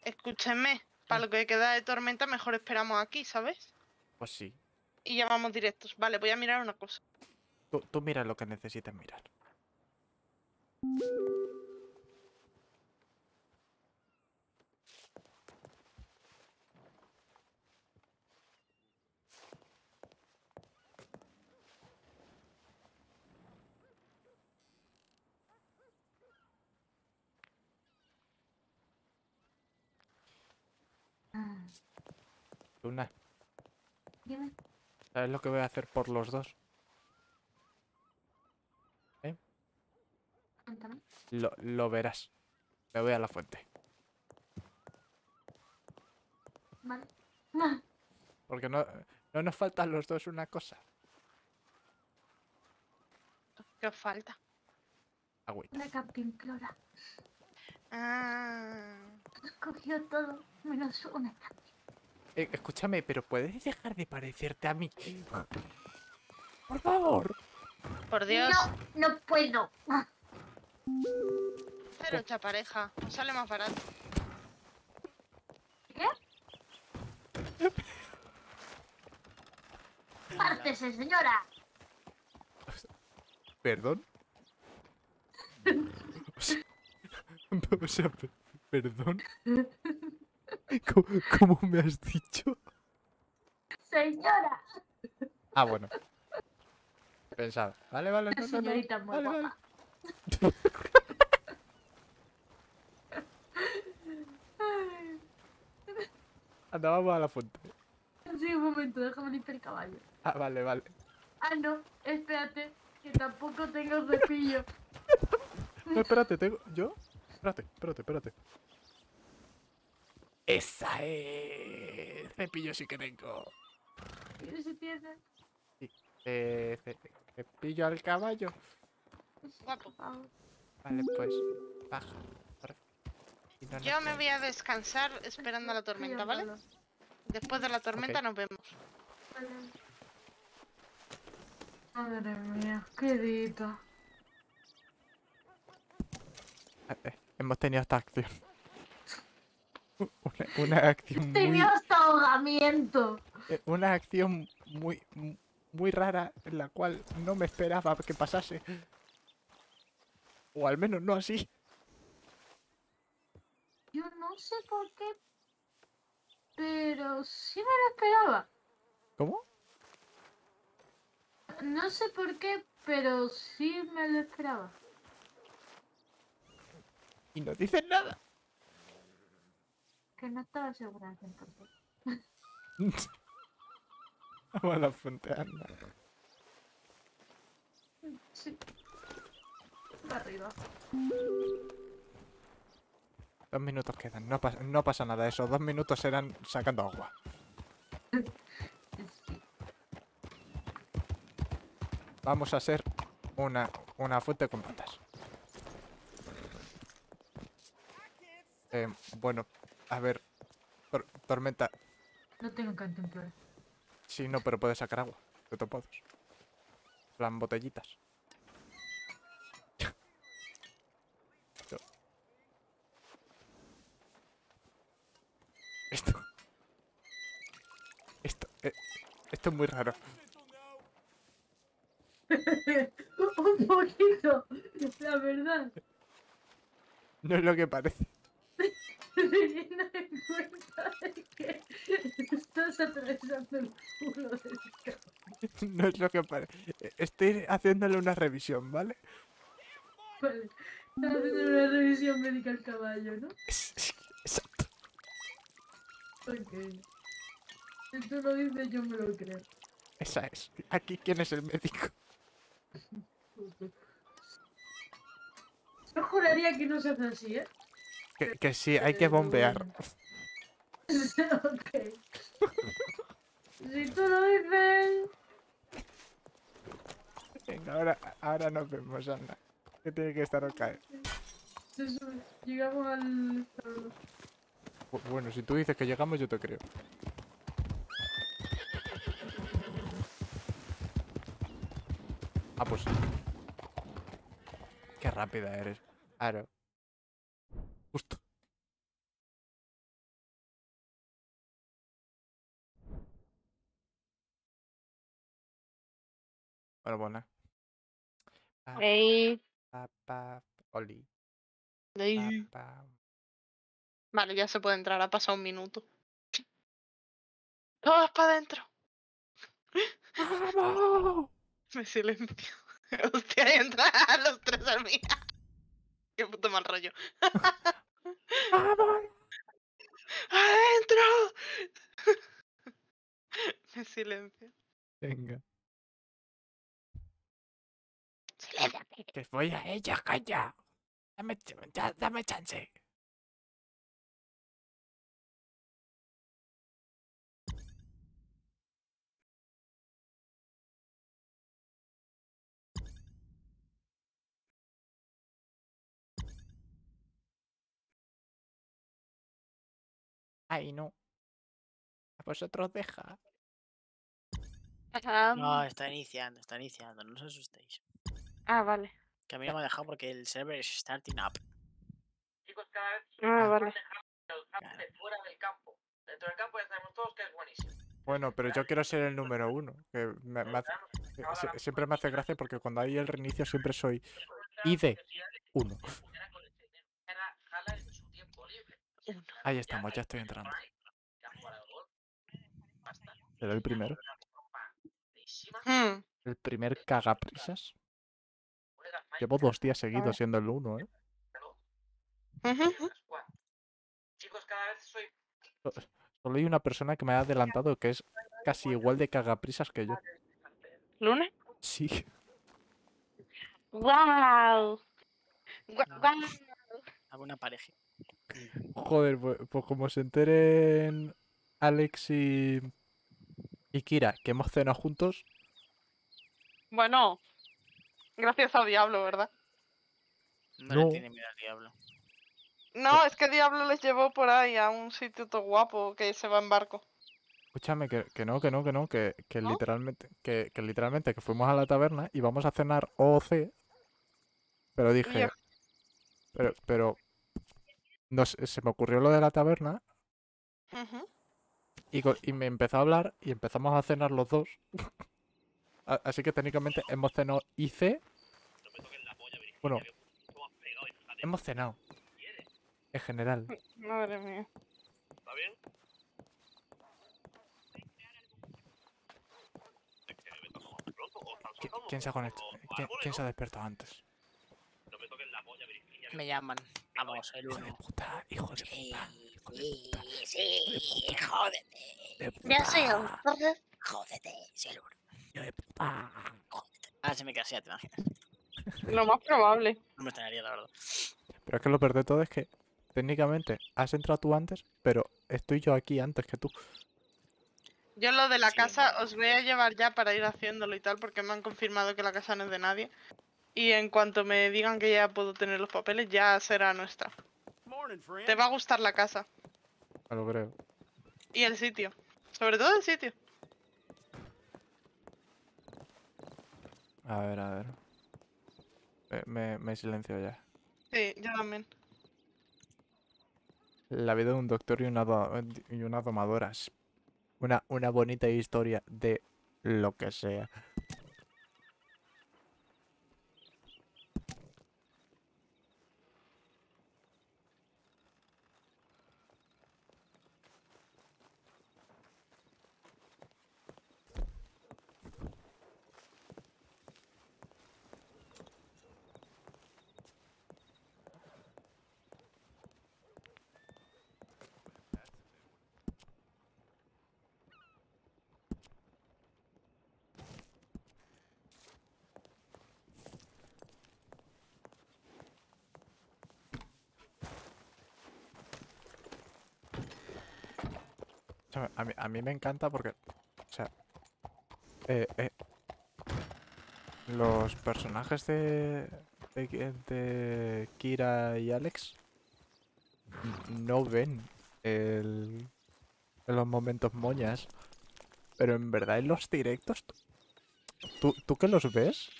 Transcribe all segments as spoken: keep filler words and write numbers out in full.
Escúchenme, para lo que queda de tormenta mejor esperamos aquí, ¿sabes? Pues sí. Y ya vamos directos. Vale, voy a mirar una cosa. Tú, tú mira lo que necesites mirar. Ah, Luna, dime, ¿sabes lo que voy a hacer por los dos? ¿Eh? cuéntame. Lo, lo verás. Me voy a la fuente. Vale. Ah, Porque no, no nos faltan los dos una cosa. ¿Qué os falta? Agüita. una cantimplora. Ah, Cogió todo menos una cantimplora. Eh, escúchame, pero ¿puedes dejar de parecerte a mí? Por favor. por Dios. No, no puedo. Ah, Pero chapareja, os sale más barato. ¿Qué? ¡Pártese, señora! ¿Perdón? O sea, o sea, pe- ¿perdón? ¿Cómo, cómo me has dicho? ¡Señora! Ah, bueno. Pensaba. Vale, vale, no, no, no. Señorita muy Vale, vale. guapa. Ay, Anda, vamos a la fuente. sí, un momento, déjame limpiar el caballo. Ah, vale, vale. Ah, no, espérate, que tampoco tengo cepillo. No, espérate, tengo. ¿Yo? Espérate, espérate, espérate. ¡Esa es! Cepillo sí que tengo. ¿Quieres si tienes? Sí. Eh, ce- cepillo al caballo. Guapo. Por favor. Vale, pues. Baja. Por favor. Y no nos Yo me cae. voy a descansar esperando a la tormenta, ¿vale? Después de la tormenta Ok. nos vemos. Vale. Madre mía, qué dita. Eh, eh, Hemos tenido esta acción. Una, una acción muy. Tenía hasta ahogamiento. eh, Una acción muy. Muy rara en la cual no me esperaba que pasase. O al menos no así. Yo no sé por qué, pero sí me lo esperaba. ¿Cómo? No sé por qué, pero sí me lo esperaba. Y no dicen nada. Que no estaba segura al cien por cien. Vamos a la fuente, anda. Sí. Va arriba. Dos minutos quedan. No, pas- no pasa nada. Esos dos minutos serán sacando agua. Sí. Vamos a hacer una, una fuente con patas. Eh, bueno, a ver. Tor- tormenta. No tengo cantimplora. Sí, no, pero puedes sacar agua. De topados. Plan botellitas. Yo- Esto. Esto. eh, esto es muy raro. Un poquito, la verdad. No es lo que parece. Teniendo en cuenta de que estás atravesando el culo del caballo. No es lo que parece. Estoy haciéndole una revisión, ¿vale? Vale. Estás haciendo una revisión médica al caballo, ¿no? Es- es- Exacto. Ok. Si tú lo dices, yo me lo creo. Esa es. Aquí, ¿quién es el médico? Yo juraría que no se hace así, ¿eh? Que, que sí, hay que bombear. Ok. Si tú lo dices... Venga, ahora, ahora nos vemos, anda. Que tiene que estar al caer. Eso, llegamos al... Bu- Bueno, si tú dices que llegamos, yo te creo. Ah, pues. Qué rápida eres. Claro. Justo. Bueno, bueno. Pa, Ey, pa, pa, oli. Pa, ey. pa. Vale, ya se puede entrar, ha pasado un minuto. ¡Todos para adentro! ¡Vamos! Me silencio. Hostia, y entran los tres al mí. Qué puto mal rollo. ¡Vamos! ¡Adentro! Me silencio. Venga. Silencio. Que voy a ella, calla. Dame, ch- ya, dame chance. Ay, no. A vosotros deja. No, está iniciando, está iniciando, no os asustéis. Ah, vale. Que a mí no me ha dejado porque el server es starting up. Chicos, cada vez Ah, Ah. vale. los Claro. de fuera del campo. Dentro del campo ya sabemos todos que es buenísimo. Bueno, pero yo quiero ser el número uno. Que me, me hace- eh, sie- siempre me hace gracia porque cuando hay el reinicio siempre soy I D uno. Era jala en su tiempo libre. Ahí estamos, ya estoy entrando. Ya jugar al gol. Basta. Le doy primero. Hmm. El primer cagaprisas. Juegas Llevo dos días ver. seguidos siendo el uno, ¿eh? Minecraft. Ujú. Chicos, cada vez soy Solo hay una persona que me ha adelantado que es casi igual de cagaprisas que yo. ¿Lunes? Sí. ¡Guau! Gua- guau. Hago una pareja. Joder, pues, pues como se enteren Alex y, y Kira que hemos cenado juntos, Bueno, gracias a Diablo, ¿verdad? No, No. le tiene miedo al diablo. No, es que Diablo les llevó por ahí a un sitio todo guapo que se va en barco. escúchame, que, que no, que no, que no, que, que ¿No? literalmente, que, que literalmente que fuimos a la taberna y vamos a cenar O O C, pero dije, Oye. pero, pero no sé, se me ocurrió lo de la taberna Ujú. y, co- y me empezó a hablar y empezamos a cenar los dos. A- Así que técnicamente hemos cenado I C. Bueno, hemos cenado. En general. Madre mía. ¿Qui- ¿Quién se ha conectado? ¿Quién, quién se ha despertado antes? Me llaman. Vamos, el Hijo de uno. puta, hijo de Sí, puta. sí, sí, jódete. De Ya soy el puta. torre. Jódete, sí, el uno. Hijo de puta. Jódete. Ah, se me queda así, ya te imaginas. Lo más probable. No me extrañaría, la verdad. Pero es que lo peor de todo es que técnicamente has entrado tú antes, pero estoy yo aquí antes que tú. Yo lo de la Sí, casa bueno. os voy a llevar ya para ir haciéndolo y tal, porque me han confirmado que la casa no es de nadie. Y en cuanto me digan que ya puedo tener los papeles, ya será nuestra. Te va a gustar la casa Me lo creo. y el sitio. Sobre todo el sitio. A ver, a ver. Eh, Me, me silencio ya. Sí, yo también. La vida de un doctor y una, do- y una domadora. Es una, una bonita historia de lo que sea. O sea, a mí, a mí me encanta porque, o sea, eh, eh, los personajes de, de, Ki- de Kira y Alex n- no ven el, en los momentos moñas, pero en verdad en los directos, ¿tú, tú que los ves?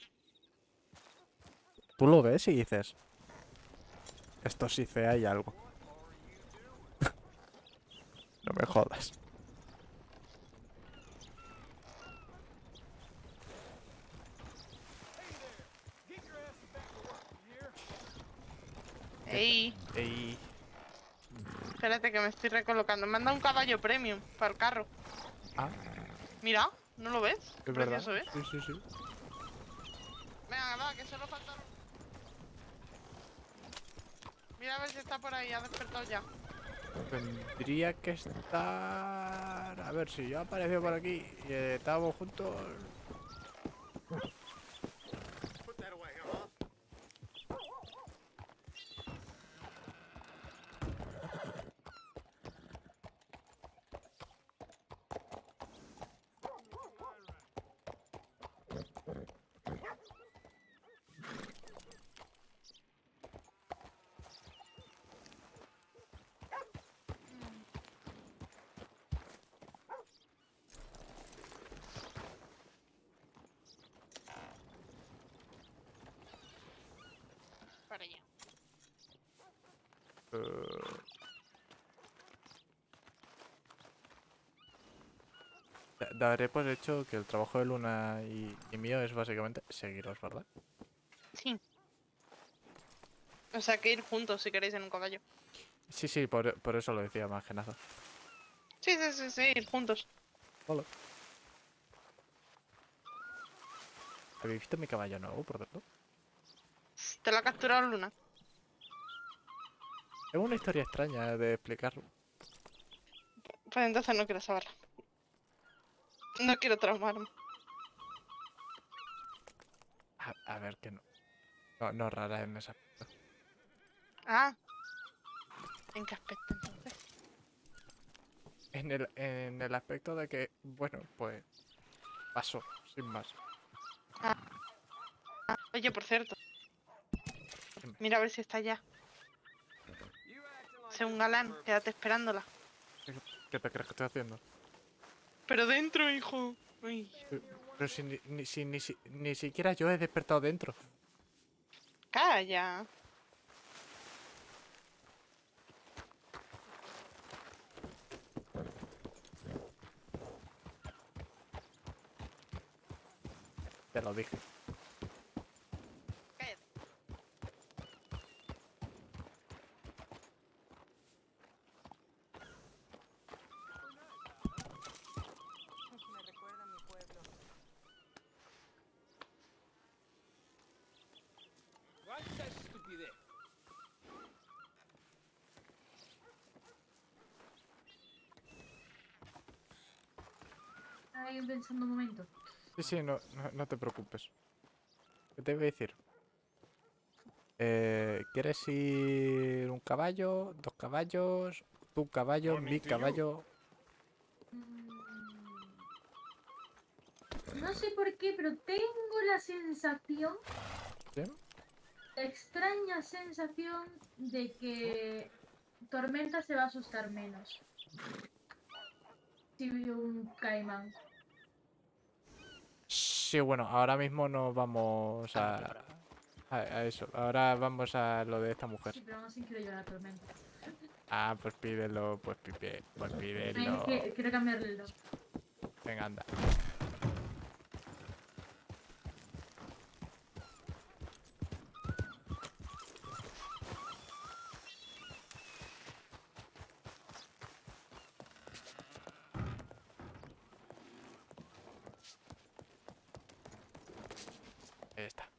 Tú lo ves y dices, esto sí fe hay algo. No me jodas. Ey, Ey, espérate que me estoy recolocando. Me han dado un caballo premium para el carro. ah, Mira, ¿no lo ves? es verdad. Precioso, ¿eh? Sí, sí, sí. Venga, va, que solo falta... Mira a ver si está por ahí, ha despertado ya. Tendría que estar... A ver si yo apareció por aquí y eh, estábamos juntos. Para allá. Eh, da- Daré por hecho que el trabajo de Luna y, y mío es básicamente seguiros, ¿verdad? Sí. O sea, que ir juntos si queréis en un caballo. Sí, sí, por, por eso lo decía más que nada. Sí, sí, sí, sí, ir juntos. Hola. ¿Habéis visto mi caballo nuevo, por cierto? Te lo ha capturado Luna. Es una historia extraña de explicarlo. Pues entonces no quiero saberlo. No quiero traumarme. A, a ver, que no. No, no rara en esa. Ah. ¿En qué aspecto entonces? En el, en el aspecto de que, bueno, pues pasó, sin más. Ah. Ah, oye, por cierto. Dime. Mira a ver si está ya. Sé un galán, quédate esperándola. ¿Qué, qué te crees que estoy haciendo? Pero dentro, hijo. Uy. Pero, pero si, ni, ni, si, ni, si- ni siquiera yo he despertado dentro. Calla. Te lo dije. Cállate. Me recuerda a mi pueblo. ¿Cuánta estupidez? Ahí pensando un momento. Sí, sí, no, no, no te preocupes. ¿Qué te voy a decir? Eh, ¿quieres ir un caballo, dos caballos, tu caballo, mi caballo? Mm, No sé por qué, pero tengo la sensación, ¿Sí? la extraña sensación de que Tormenta se va a asustar menos si ve un caimán. Sí, bueno, ahora mismo no vamos a, a, a eso. Ahora vamos a lo de esta mujer. Sí, pero aún así quiero llevar a Tormenta. Ah, pues pídelo, pues pide, pues Ay, pídelo. es que quiero cambiarle el look. Venga, anda. Ahí está.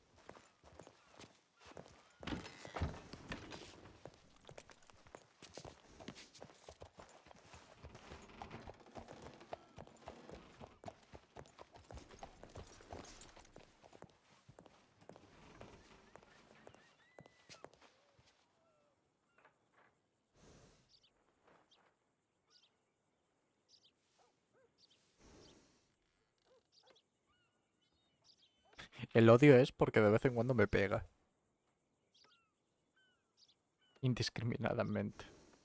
El odio es porque de vez en cuando me pega. Indiscriminadamente.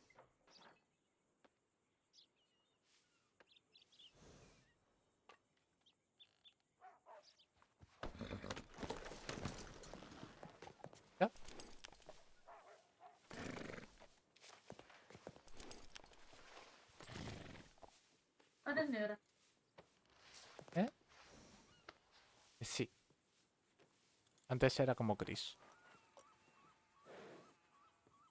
¿Ya? Ahora es negra. ¿Eh? Sí. Antes era como gris.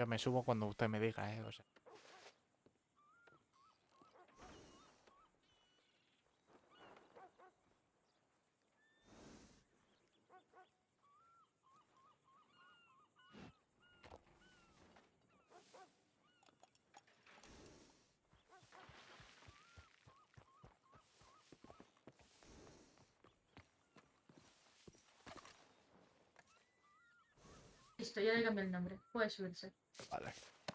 Yo me subo cuando usted me diga, ¿eh? O sea. Listo, ya le cambié el nombre. Puede subirse. Vale.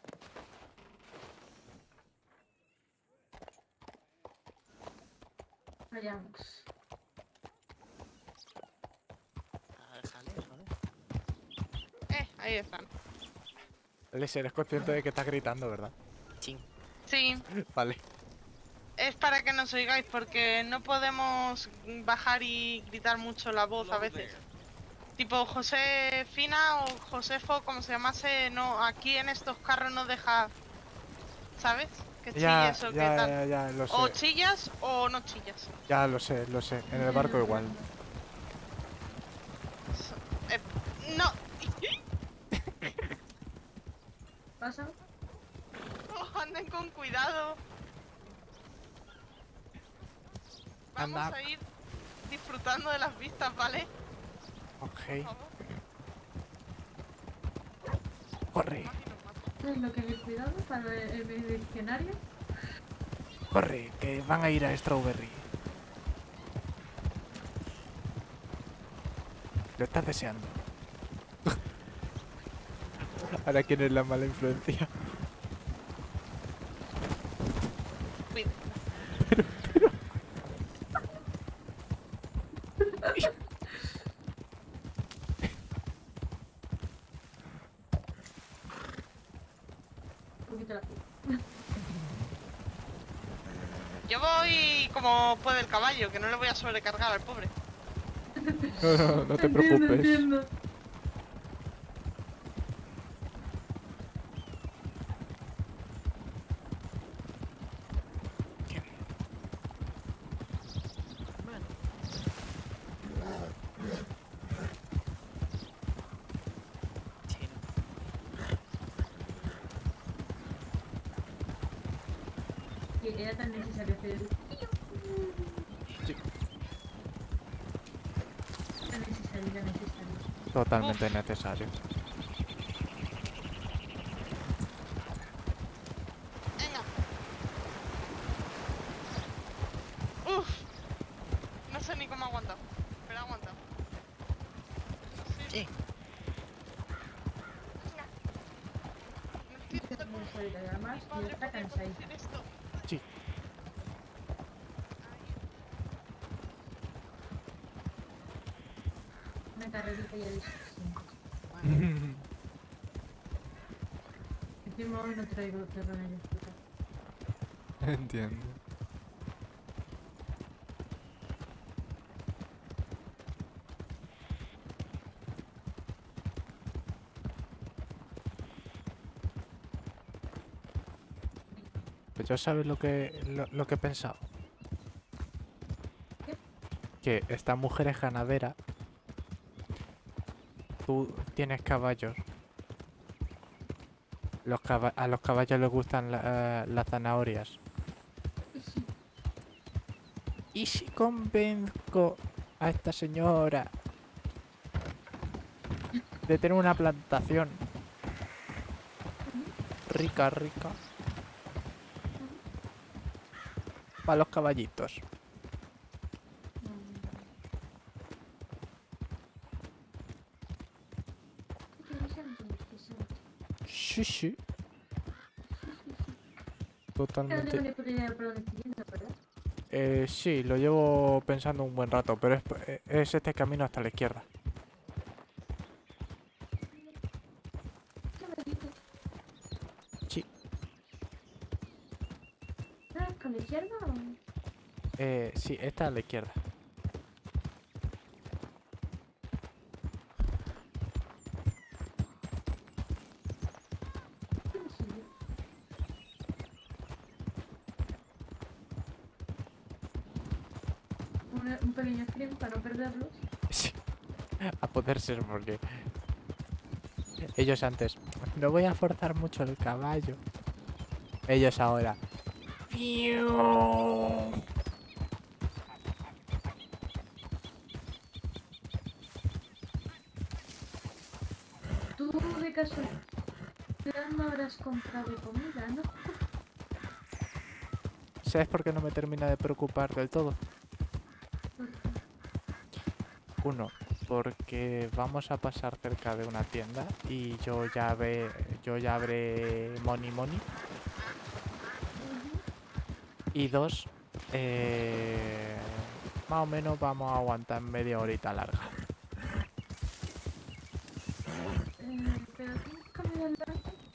Vayamos. A ver, jale, joder. Eh, ahí están. Alex, eres consciente de que estás gritando, ¿verdad? Sí. Sí, Vale. es para que nos oigáis porque no podemos bajar y gritar mucho la voz a veces. Tipo Josefina o Josefo, como se llamase, no, aquí en estos carros no deja, ¿sabes? Que Ya, chilles o que ya, tal. ya, ya, lo O sé. chillas o no chillas. Ya lo sé, lo sé. En el barco igual. Eh, no. ¿Pasa? Oh, anden con cuidado. Vamos Anda. a ir disfrutando de las vistas, ¿vale? Por Ok. favor. Corre, ¿Sabes lo que hay cuidado para el, el diccionario? corre, que van a ir a Strawberry. Lo estás deseando. Ahora quién es la mala influencia. Cuida. Un poquito la piel. Yo voy como puede el caballo, que no le voy a sobrecargar al pobre. No, no, no te Entiendo, preocupes. entiendo. Sí, Y era tan necesario hacer el... Sí. Tan necesario, tan necesario. Totalmente necesario. Venga. Uf. No sé ni cómo ha aguantado. Pero ha aguantado. No sé. sí. No entiendo Muy sólida y además, y Padre, está ¿podría cansadita. hacer esto? Sí. Una carrerita ya listo. Encima hoy no traigo terreno de fruta. Entiendo. Pues ya sabes lo que, lo, lo que he pensado. ¿Qué? Que esta mujer es ganadera. Tú tienes caballos. Los caba- a los caballos les gustan la- eh, las zanahorias. ¿Y si convenzco a esta señora de tener una plantación rica, rica para los caballitos? Interesante, interesante. Sí, sí. No tengo Totalmente. ni puta idea por dónde estoy yendo, ¿verdad? Eh, sí, lo llevo pensando un buen rato, pero es, eh, es este camino hasta la izquierda. Caballito. Sí. ¿Ah, con la izquierda o...? Eh, sí, esta a la izquierda. ¿Cómo sigue? Una- un pequeño sprint para no perderlos. Sí. A poder ser, porque Ellos antes. No voy a forzar mucho el caballo. Ellos ahora. ¡Fiu! Tú de casualidad no habrás comprado comida, ¿no? ¿Sabes por qué no me termina de preocupar del todo? Porque Uno, porque vamos a pasar cerca de una tienda y yo ya ve, yo ya habré money money. Y dos, eh, más o menos vamos a aguantar media horita larga. Eh, pero tienes comida en la...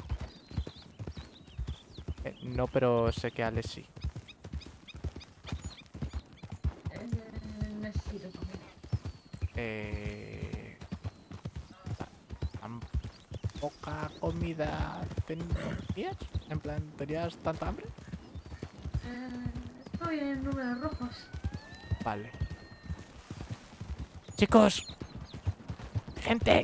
Eh, no, pero sé que Alex sí. Eh, necesito comida. Eh, ¿Tan poca comida tenías? En plan, ¿tenías tanta hambre? Eh, estoy en números rojos. Vale. Chicos. Gente.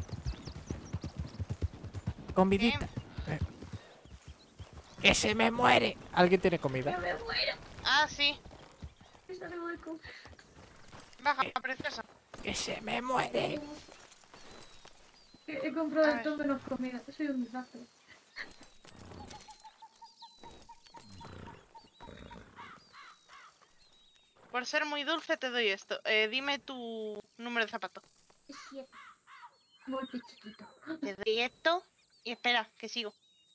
Comidita. Eh, Que se me muere. ¿Alguien tiene comida? ¡Que me muero! Ah, sí. Esa no voy a comer. Baja, Eh. preciosa. Que se me muere. He he comprado A de ver. todo menos comida. Soy un desastre. Por ser muy dulce te doy esto. Eh, dime tu número de zapato. Siete. Muy chiquito. Te doy esto y espera, que sigo.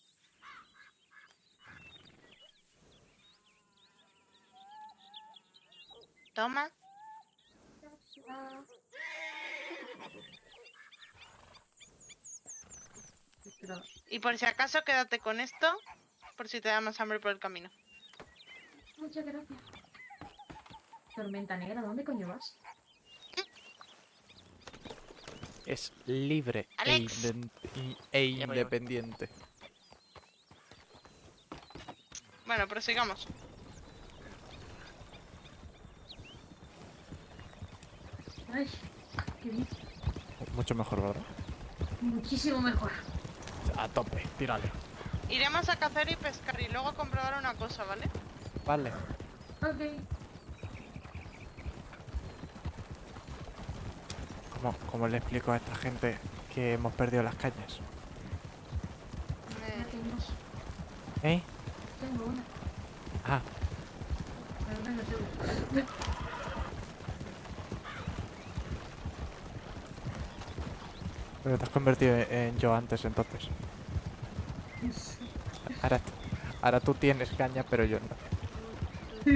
Toma. Pero, Y por si acaso quédate con esto, por si te da más hambre por el camino. muchas gracias. Tormenta negra, ¿dónde coño vas? Es libre e, Alex. iden- y- e Ya voy, ya voy. independiente. Bueno, prosigamos. Ay, qué bien. Mucho mejor, ¿verdad? Muchísimo mejor. A tope, tírale. Iremos a cazar y pescar y luego a comprobar una cosa, ¿vale? Vale. Ok. ¿Cómo, cómo le explico a esta gente que hemos perdido las cañas? Ya Eh, tengo. ¿Eh? Tengo una. Ah, Pero no lo tengo. pero te has convertido en, en yo antes entonces. Ahora, ahora tú tienes caña, pero yo no.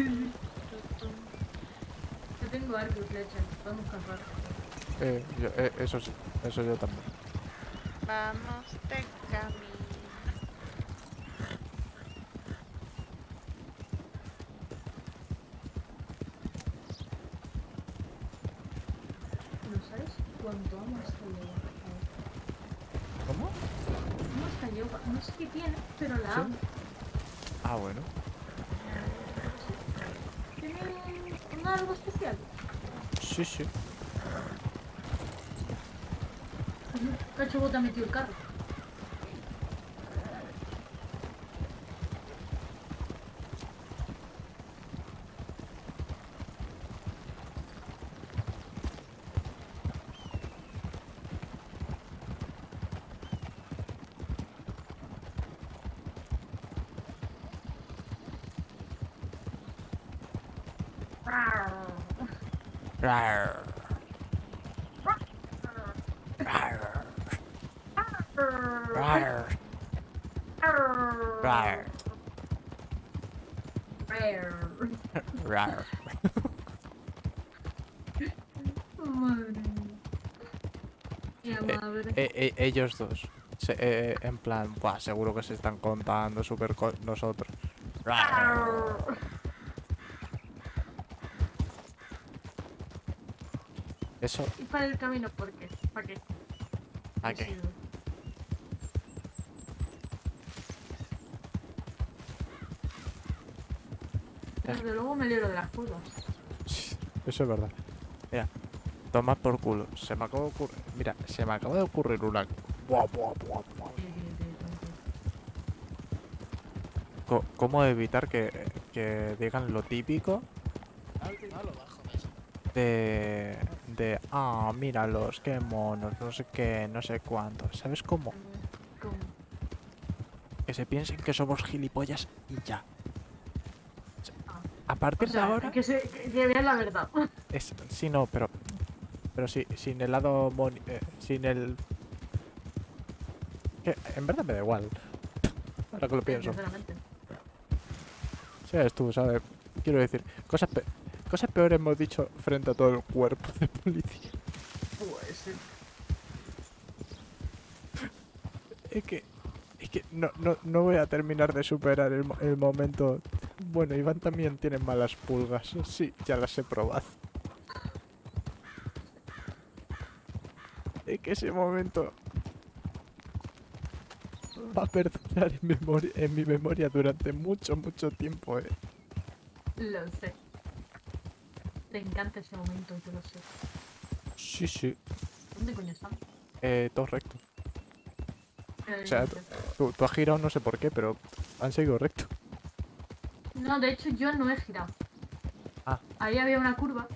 Yo tengo arco y flecha. Podemos cazar. Eh, yo- eh, eso sí, eso yo también. vamos de camino. ¿No sabes cuánto amo esta yegua? ¿Cómo? Amo esta yegua. No sé qué tiene, pero la ¿Sí? amo. Ah, bueno. ¿Tiene un algo especial? Sí, sí. Cacho bota metió el carro. Rar. Rar. Rar. Rar. Rar. Madre mía. Mira, Eh, madre. eh, eh, ellos dos. Se- eh, en plan, buah, seguro que se están contando súper con nosotros. Rar. Eso, Y para el camino, ¿por qué? ¿Para qué? ¿a qué? Sí. Desde luego me libro de las curvas. Eso es verdad. Mira, toma por culo. Se me acaba de ocurrir. Mira, se me acaba de ocurrir una Buah, buah, buah, buah. Sí, sí, sí, sí, sí. Co- ¿Cómo evitar que, que digan lo típico No lo bajo mejor. de... de... Ah, míralos, qué monos, no sé qué, no sé cuánto. ¿Sabes cómo? ¿Cómo? Que se piensen que somos gilipollas y ya. Ah. A O partir de sea, ahora... que, se, que, que vean la verdad. Es, sí, no, pero... Pero sí, sin el lado... moni- eh, sin el... Que en verdad me da igual. Ahora que lo pienso. Sinceramente. Sabes tú, ¿sabes? Quiero decir, cosas, pe- cosas peores hemos dicho frente a todo el cuerpo de policía. Pues sí. Es que... Es que no, no, no voy a terminar de superar el, mo- el momento... Bueno, Iván también tiene malas pulgas. Sí, ya las he probado. Es que ese momento... Va a perdurar en, memoria, en mi memoria durante mucho, mucho tiempo, eh. Lo sé. Te encanta ese momento, yo lo sé. Sí, sí. ¿Dónde coño estamos? Eh, todo recto. Eh, O sea, no sé. Tú, tú has girado no sé por qué, pero han seguido recto. No, de hecho yo no he girado. Ah. Ahí había una curva.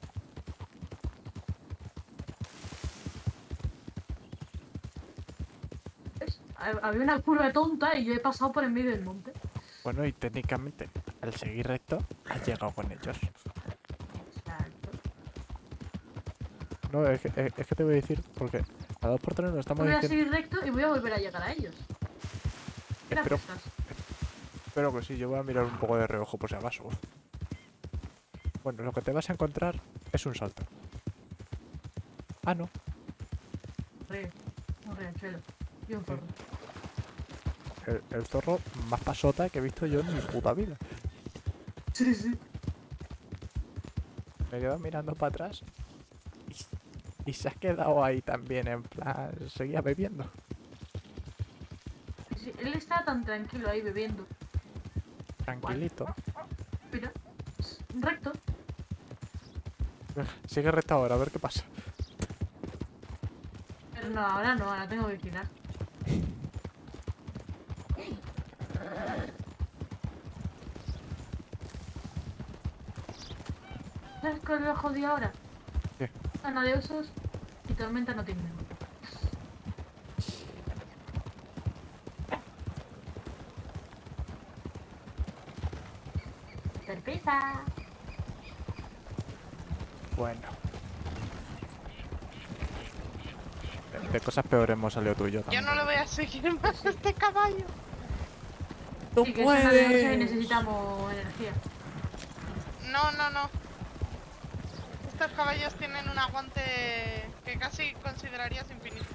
¿Ves? Ha- Había una curva tonta y yo he pasado por en medio del monte. Bueno, y técnicamente, al seguir recto, has llegado con ellos. Exacto. No, es que, es, es que te voy a decir, porque a dos por tres nos estamos Voy a diciendo... seguir recto y voy a volver a llegar a ellos. Espero, Gracias. espero que sí, yo voy a mirar un poco de reojo por si acaso. Bueno, lo que te vas a encontrar es un salto. Ah, no. Río. Un riachuelo. Y un zorro. El, el zorro más pasota que he visto yo en mi puta vida. Sí, sí. Me he quedado mirando para atrás y, y se ha quedado ahí también, en plan, seguía bebiendo. Sí, él está tan tranquilo ahí bebiendo. Tranquilito. Mira. Recto. Sigue recto ahora, a ver qué pasa. Pero no, ahora no, ahora tengo que girar. ¿Sabes cuál es lo jodido ahora? ¿Qué? Zona de osos y tormenta no tiene nada. ¡Sorpresa! Bueno. De, de cosas peores hemos salido tú y yo Yo también. no le voy a seguir más a este caballo. ¡Tú Sí, que es zona de osos y puedes! necesitamos energía. No, no, no. Estos caballos tienen un aguante que casi considerarías infinito.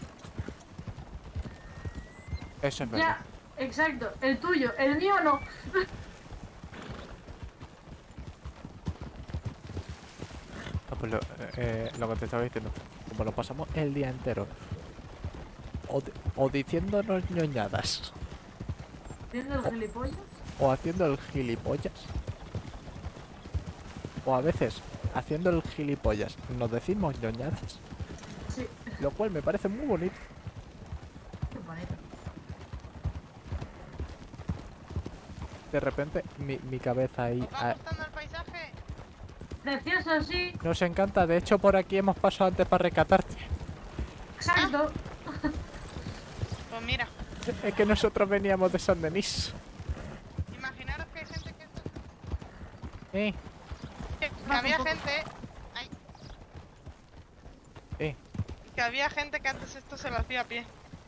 Eso es verdad. Ya, exacto. El tuyo, el mío no. Ah, pues lo, eh, lo que te estaba diciendo, como lo pasamos el día entero o, di- o diciéndonos ñoñadas ¿Viendo el gilipollas? o haciendo el gilipollas o a veces haciendo el gilipollas nos decimos ñoñadas, Sí, lo cual me parece muy bonito. qué bonito. De repente mi, mi cabeza ahí ¿Os va ah, gustando el paisaje? Precioso, sí. nos encanta, de hecho por aquí hemos pasado antes para rescatarte. Exacto. Pues mira, Es que nosotros veníamos de San Denis. imaginaros que hay gente que... Eh, Que, que Baja había un poco. gente... Ay, eh. que había gente que antes esto se lo hacía a pie.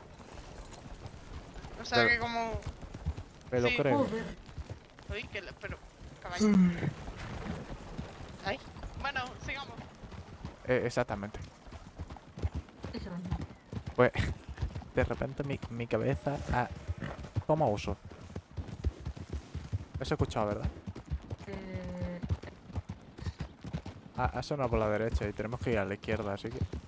O sea Pero- que como... Me lo Sí. creo. Joder. Uy, que... le- Pero... Caballo. Ay. Bueno, sigamos. Eh, exactamente. Eso mismo. Pues de repente mi, mi cabeza ah, toma uso. Eso he escuchado, ¿verdad? Eh, Ha, ha sonado por la derecha y tenemos que ir a la izquierda, así que...